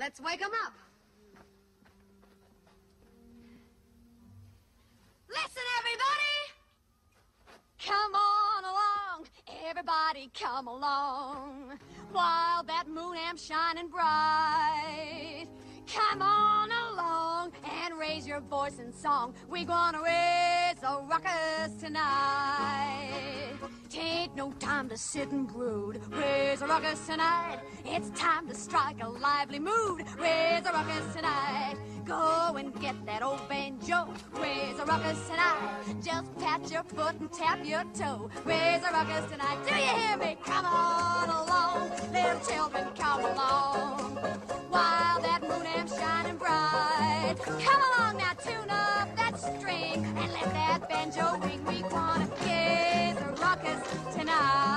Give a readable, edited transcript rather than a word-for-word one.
Let's wake 'em up. Listen, everybody! Come on along, everybody come along, while that moon amp's shining bright. Come on along and raise your voice in song. We're gonna raise a ruckus tonight. Tain't no time to sit and brood. Raise a ruckus tonight. It's time to strike a lively mood. Raise a ruckus tonight. Go and get that old banjo. Raise a ruckus tonight. Just pat your foot and tap your toe. Raise a ruckus tonight. Do you hear me? Come on along, little children, come along, while that moon amp's shining bright. Come along now, tune up that string and let that banjo ring. We wanna raise a ruckus tonight.